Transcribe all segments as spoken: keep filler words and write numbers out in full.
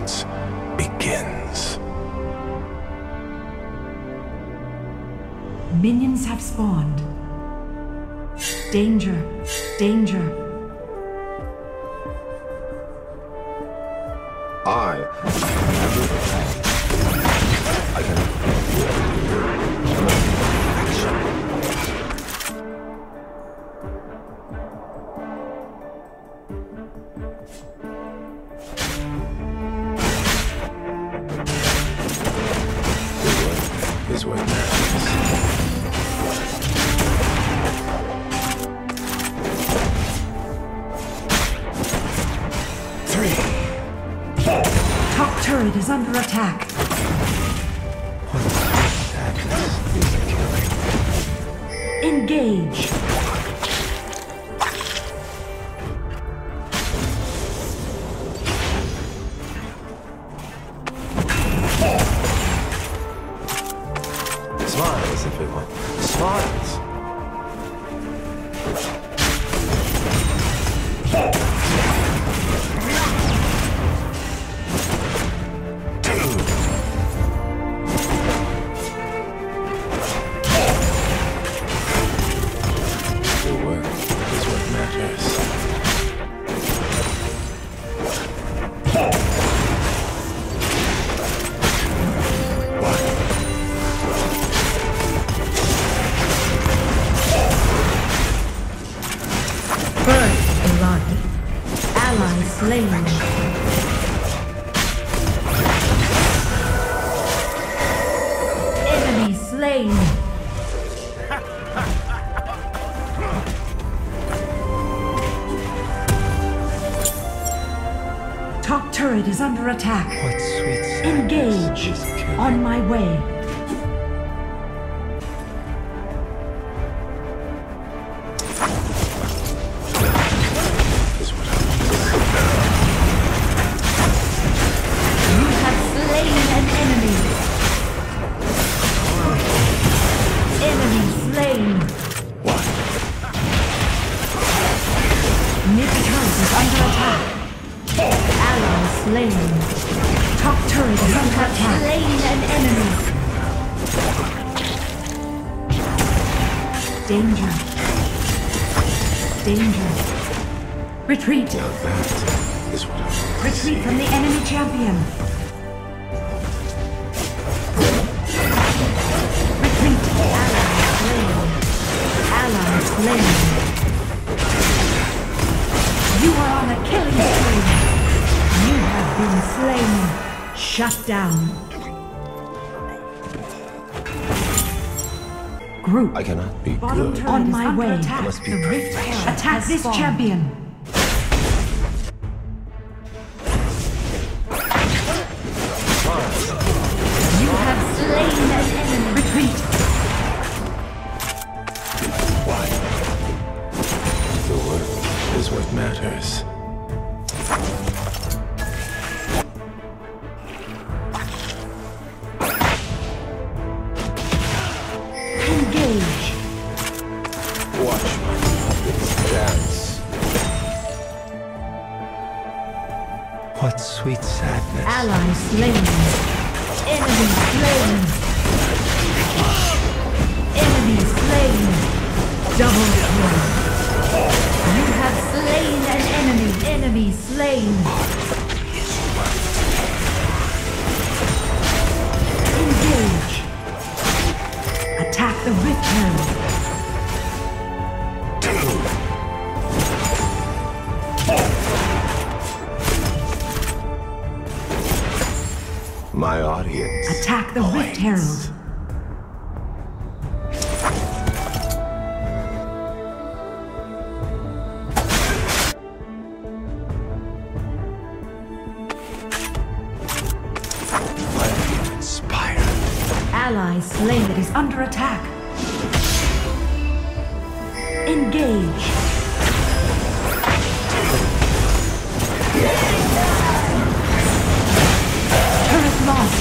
dance begins. Minions have spawned. Danger, danger. I I can is what matters. Top turret is under attack. Engage. Smiles, everyone. Smiles. Slain. Enemy slain. Top turret is under attack. What sweet Engage. On my way. Slain. Top turret is under attack. Slain an enemy. Danger. Danger. Retreat. Now that is what I want to Retreat see. from the enemy champion. Retreat. Ally slain. Ally slain. You are on a killing spree. You have been slain. Shut down. Group. I cannot be Bottom good. on my way. I must be The Rift perfection. Attack this spawned. Champion. You have slain an enemy. Retreat. Why? The work is what matters. Engage. Watch my puppets dance. What sweet sadness. Ally slain. Enemy slain. Enemy slain. Double kill. You have slain an enemy. Enemy slain. Engage. Attack the Rift Herald. My audience. Attack the Rift Herald. I am inspired. Ally slain that is under attack. Engage. Turret lost.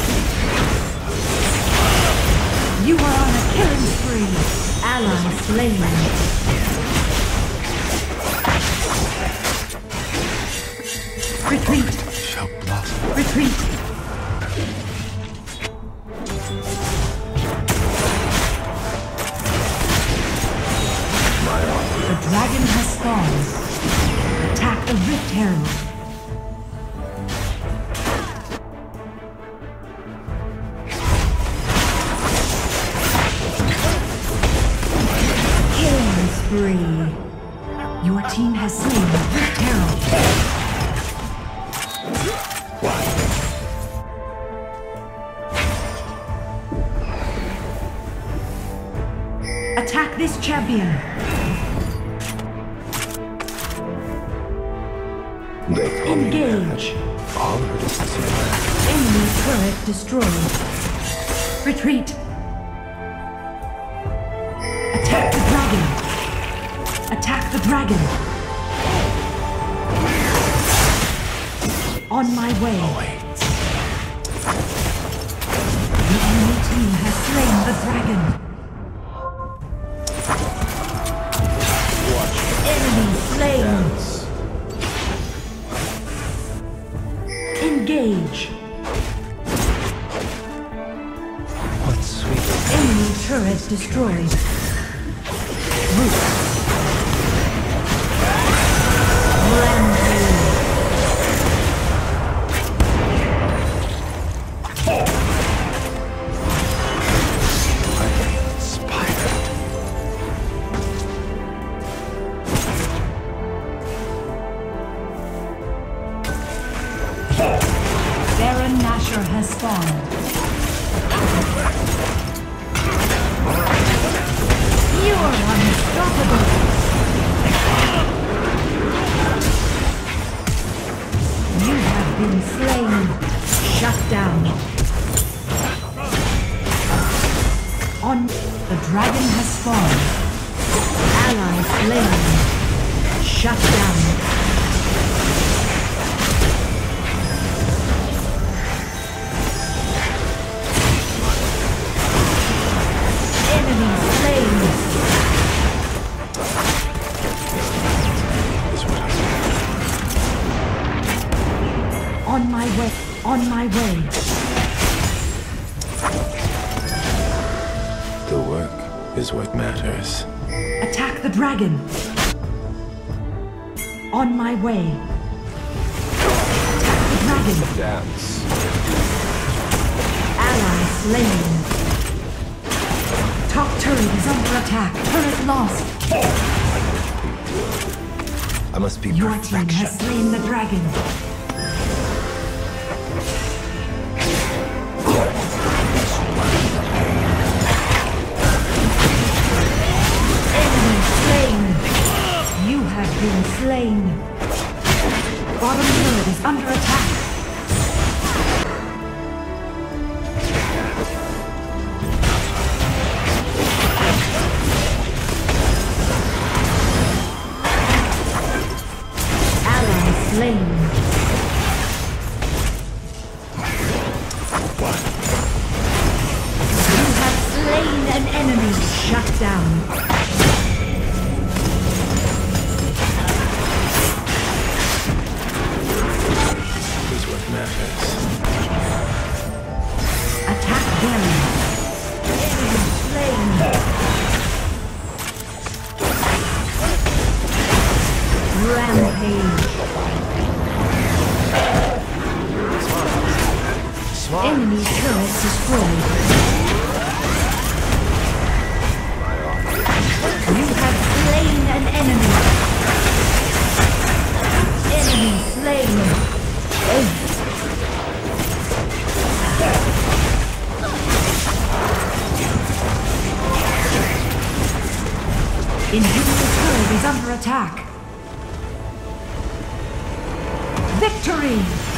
You are on a killing spree. Ally slain. Retreat. Shall blossom. Retreat. The dragon has spawned. Attack the Rift Herald. Killing spree. Your team has slain the Rift Herald. Attack this champion. They call me Engage. all artists in that. Enemy turret destroyed. Retreat. Attack the dragon. Attack the dragon. On my way. The enemy team has slain the dragon. Enemy slain. Dance. Engage. What sweet Enemy turret destroyed. Root. Rampage. spider. Baron Nashor has spawned. You are unstoppable. You have been slain. Shut down. On the dragon has spawned. Ally slain. Shut down. Enemy slain. Is what I On my way. On my way. The work is what matters. Attack the dragon. On my way. Attack the dragon. Dance. Ally slain. Top turret is under attack. Turret lost. I must be Your team perfection. has slain the dragon. Enemy slain. You have been slain. Bottom turret is under attack. Ally slain. You have slain an enemy. Shut down. Is what matters. Attack Baron. Enemy slain. Rampage. Smart. Enemy turret destroyed. You have slain an enemy. Enemy slain. Ace. Inhibitor turret is under attack. Victory!